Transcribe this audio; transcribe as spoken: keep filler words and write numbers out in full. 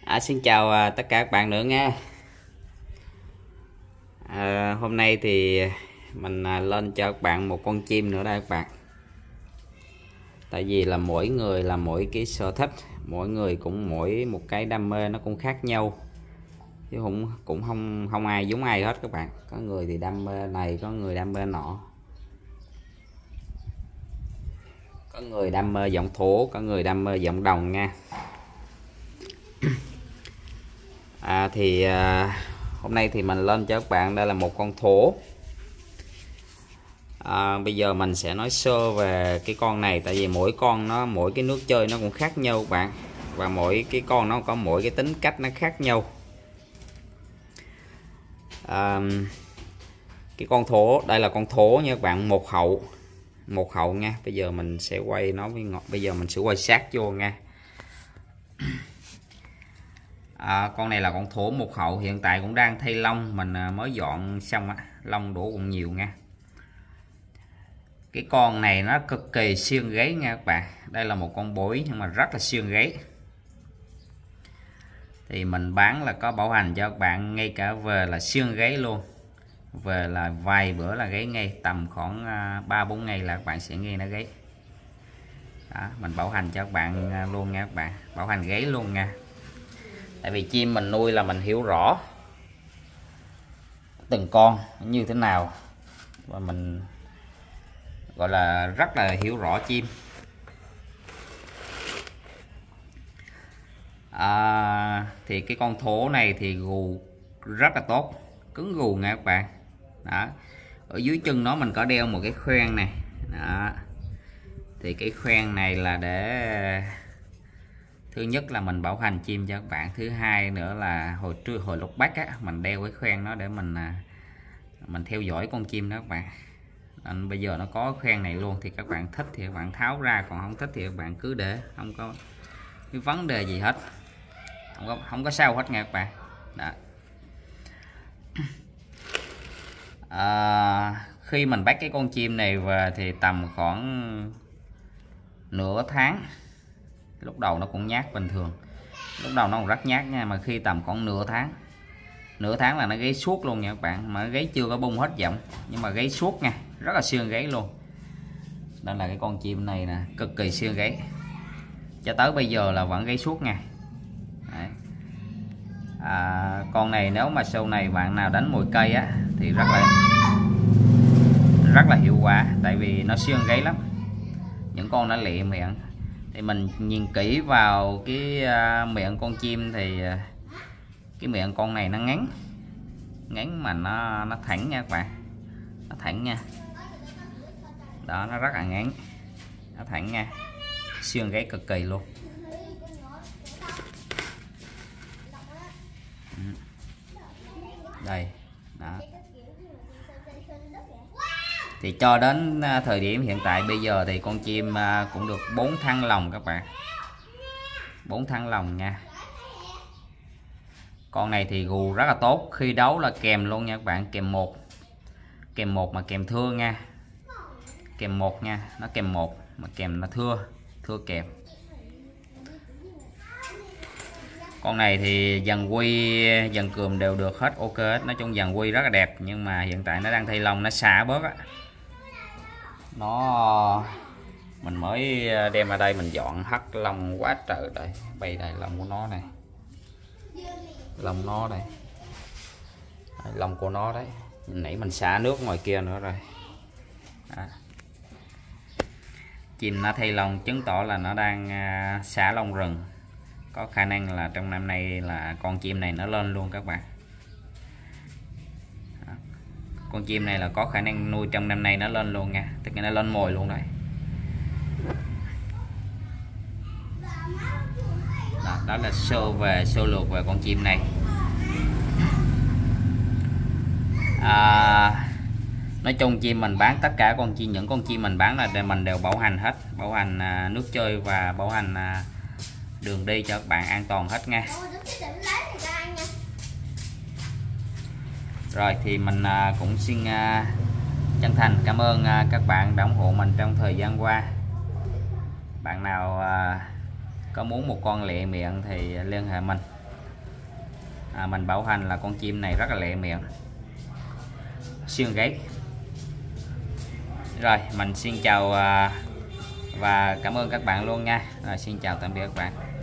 À, xin chào à, tất cả các bạn nữa nha. À, hôm nay thì mình à, lên cho các bạn một con chim nữa đây các bạn. Tại vì là mỗi người là mỗi cái sở thích, mỗi người cũng mỗi một cái đam mê nó cũng khác nhau, chứ cũng cũng không không ai giống ai hết các bạn. Có người thì đam mê này, có người đam mê nọ, có người đam mê giọng thổ, có người đam mê giọng đồng nha. À, thì à, hôm nay thì mình lên cho các bạn đây là một con thổ. À, bây giờ mình sẽ nói sơ về cái con này, tại vì mỗi con nó mỗi cái nước chơi nó cũng khác nhau các bạn, và mỗi cái con nó có mỗi cái tính cách nó khác nhau. À, cái con thổ đây là con thổ nha các bạn, một hậu một hậu nha. Bây giờ mình sẽ quay nó với ngọt, bây giờ mình sẽ quay sát vô nha. À, con này là con thổ một hậu, hiện tại cũng đang thay lông, mình mới dọn xong á, lông đổ cũng nhiều nha. Cái con này nó cực kỳ xuyên gáy nha các bạn. Đây là một con bối nhưng mà rất là xuyên gáy. Thì mình bán là có bảo hành cho các bạn, ngay cả về là xuyên gáy luôn. Về là vài bữa là gáy ngay, tầm khoảng ba bốn ngày là các bạn sẽ nghe nó gáy. Đó, mình bảo hành cho các bạn luôn nha các bạn, bảo hành gáy luôn nha. Tại vì chim mình nuôi là mình hiểu rõ từng con như thế nào, và mình gọi là rất là hiểu rõ chim. À, thì cái con thổ này thì gù rất là tốt, cứng gù nha các bạn. Đó, ở dưới chân nó mình có đeo một cái khoen này. Đó, thì cái khoen này là để thứ nhất là mình bảo hành chim cho các bạn, thứ hai nữa là hồi trưa hồi lúc bắt á, mình đeo cái khoen nó để mình mình theo dõi con chim đó các bạn. Nên bây giờ nó có khoen này luôn, thì các bạn thích thì các bạn tháo ra, còn không thích thì các bạn cứ để, không có cái vấn đề gì hết, không có không có sao hết nha các bạn. Đó. À, khi mình bắt cái con chim này về thì tầm khoảng nửa tháng, lúc đầu nó cũng nhát bình thường, lúc đầu nó còn rất nhát nha, mà khi tầm khoảng nửa tháng nửa tháng là nó gáy suốt luôn nha các bạn, mà gáy chưa có bung hết giọng, nhưng mà gáy suốt nha, rất là xuyên gáy luôn. Nên là cái con chim này nè cực kỳ xuyên gáy, cho tới bây giờ là vẫn gáy suốt nha. Đấy. À, con này nếu mà sau này bạn nào đánh mồi cây á thì rất là rất là hiệu quả, tại vì nó xuyên gáy lắm. Những con nó lẹ miệng thì mình nhìn kỹ vào cái uh, miệng con chim thì uh, cái miệng con này nó ngắn ngắn mà nó nó thẳng nha các bạn, nó thẳng nha. Đó, nó rất là ngắn, nó thẳng nha, xuyên gáy cực kỳ luôn. Đây. Đó. Thì cho đến thời điểm hiện tại bây giờ thì con chim cũng được bốn tháng lồng các bạn, bốn tháng lồng nha. Con này thì gù rất là tốt, khi đấu là kèm luôn nha các bạn, kèm một kèm một mà kèm thưa nha, kèm một nha, nó kèm một mà kèm nó thưa thưa kèm. Con này thì dàn quy dàn cườm đều được hết, ok hết, nói chung dàn quy rất là đẹp, nhưng mà hiện tại nó đang thay lông, nó xả bớt á. Nó mình mới đem ra đây mình dọn hất lông quá trời đây, bay đây lông của nó này, lông nó đây, đây lông của nó đấy, nãy mình xả nước ngoài kia nữa rồi. Đó. Chim nó thay lông chứng tỏ là nó đang xả lông rừng, có khả năng là trong năm nay là con chim này nó lên luôn các bạn. Đó. Con chim này là có khả năng nuôi trong năm nay nó lên luôn nha, tức là nó lên mồi luôn đấy. Đó, đó là sơ về sơ lược về con chim này. À, nói chung chim mình bán tất cả con chim, những con chim mình bán là mình đều bảo hành hết, bảo hành à, nước chơi và bảo hành à, đường đi cho các bạn an toàn hết nha. Rồi thì mình à, cũng xin à, chân thành cảm ơn à, các bạn đã ủng hộ mình trong thời gian qua. Bạn nào à, có muốn một con lẹ miệng thì liên hệ mình. à, mình bảo hành là con chim này rất là lẹ miệng, xuyên gáy. Rồi mình xin chào à, và cảm ơn các bạn luôn nha. Rồi, xin chào tạm biệt các bạn.